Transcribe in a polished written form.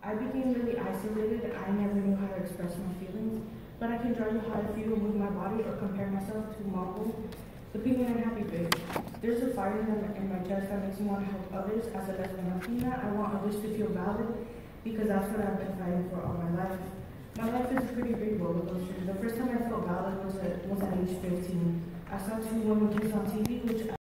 I became really isolated. I never knew how to express my feelings, but I can draw you how I feel with my body or compare myself to Marvel, the penguin and Happy Face. There's a fire in my chest that makes me want to help others. As a lesbian Latina, I want others to feel valid because that's what I've been fighting for all my life. My life is a pretty big roller coaster. The first time I felt valid was at age 15. I saw two women kiss on TV, which